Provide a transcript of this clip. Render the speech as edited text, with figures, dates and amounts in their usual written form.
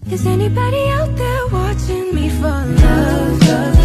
Is anybody out there watching me for love, love?